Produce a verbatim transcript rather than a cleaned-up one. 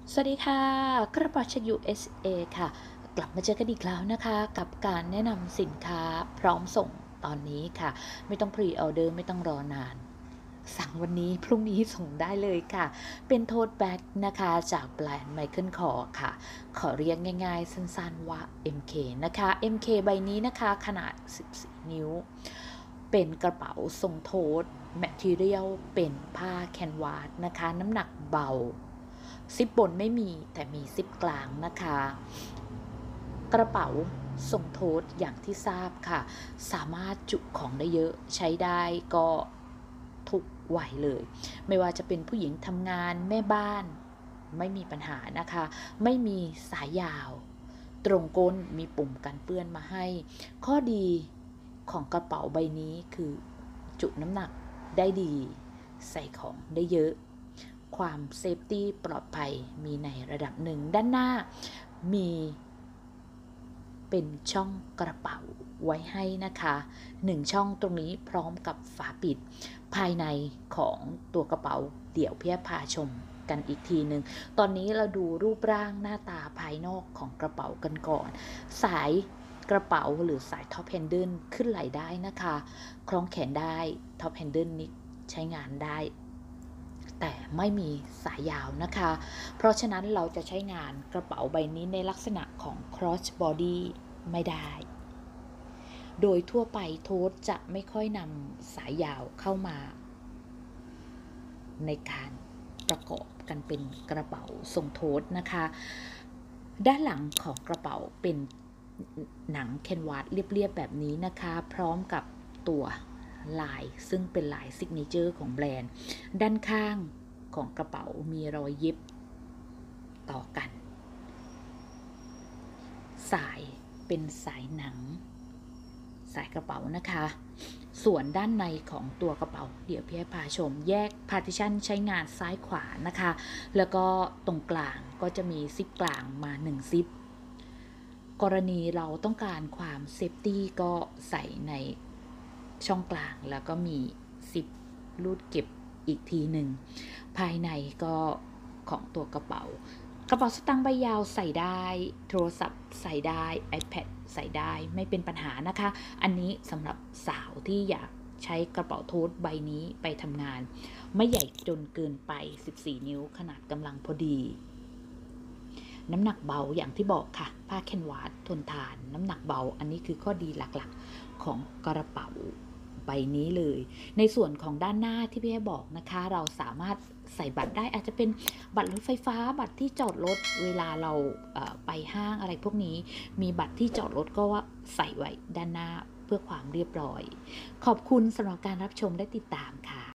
สวัสดีค่ะกระเป๋าจาก ยู เอส เอ ค่ะกลับมาเจอกันอีกแล้วนะคะกับการแนะนำสินค้าพร้อมส่งตอนนี้ค่ะไม่ต้องพรีออเดอร์ไม่ต้องรอนานสั่งวันนี้พรุ่งนี้ส่งได้เลยค่ะเป็นโทสแบ็กนะคะจากแบรนด์ Michael Kors ค่ะขอเรียกง่ายๆสั้นๆว่า เอ็ม เค นะคะ เอ็ม เค ใบนี้นะคะขนาดสิบสี่นิ้วเป็นกระเป๋าทรงโทสแมททีเรียลเป็นผ้าแคนวาสนะคะน้ำหนักเบาซิปบนไม่มีแต่มีซิปกลางนะคะกระเป๋าทรงโทสอย่างที่ทราบค่ะสามารถจุของได้เยอะใช้ได้ก็ทุกวัยเลยไม่ว่าจะเป็นผู้หญิงทำงานแม่บ้านไม่มีปัญหานะคะไม่มีสายยาวตรงก้นมีปุ่มกันเปื้อนมาให้ข้อดีของกระเป๋าใบนี้คือจุน้ำหนักได้ดีใส่ของได้เยอะความเซฟตี้ปลอดภัยมีในระดับหนึ่งด้านหน้ามีเป็นช่องกระเป๋าไว้ให้นะคะหนึ่งช่องตรงนี้พร้อมกับฝาปิดภายในของตัวกระเป๋าเดี๋ยวพี่พาชมกันอีกทีหนึ่งตอนนี้เราดูรูปร่างหน้าตาภายนอกของกระเป๋ากันก่อนสายกระเป๋าหรือสายท็อปแฮนเดิลขึ้นไหล่ได้นะคะคล้องแขนได้ท็อปแฮนเดิลนี้ใช้งานได้แต่ไม่มีสายยาวนะคะเพราะฉะนั้นเราจะใช้งานกระเป๋าใบนี้ในลักษณะของ cross body ไม่ได้โดยทั่วไปโทสจะไม่ค่อยนำสายยาวเข้ามาในการประกอบกันเป็นกระเป๋าทรงโทสนะคะด้านหลังของกระเป๋าเป็นหนังแคนวาสเรียบๆแบบนี้นะคะพร้อมกับตัวลายซึ่งเป็นลายซิกเนเจอร์ของแบรนด์ด้านข้างของกระเป๋ามีรอยเย็บต่อกันสายเป็นสายหนังสายกระเป๋านะคะส่วนด้านในของตัวกระเป๋าเดี๋ยวพี่ให้พาชมแยก partition ใช้งานซ้ายขวานะคะแล้วก็ตรงกลางก็จะมีซิปกลางมาหนึ่งซิปกรณีเราต้องการความเซฟตี้ก็ใส่ในช่องกลางแล้วก็มีซิปรูดเก็บอีกทีหนึ่งภายในก็ของตัวกระเป๋ากระเป๋าสตางค์ใบยาวใส่ได้โทรศัพท์ใส่ได้ iPad ใส่ได้ไม่เป็นปัญหานะคะอันนี้สำหรับสาวที่อยากใช้กระเป๋าโทสใบนี้ไปทำงานไม่ใหญ่จนเกินไปสิบสี่นิ้วขนาดกำลังพอดีน้ำหนักเบาอย่างที่บอกค่ะผ้าแคนวาสทนทานน้ำหนักเบาอันนี้คือข้อดีหลักๆของกระเป๋าใบนี้เลยในส่วนของด้านหน้าที่พี่ให้บอกนะคะเราสามารถใส่บัตรได้อาจจะเป็นบัตรรถไฟฟ้าบัตรที่จอดรถเวลาเราไปห้างอะไรพวกนี้มีบัตรที่จอดรถก็ใส่ไว้ด้านหน้าเพื่อความเรียบร้อยขอบคุณสำหรับการรับชมและติดตามค่ะ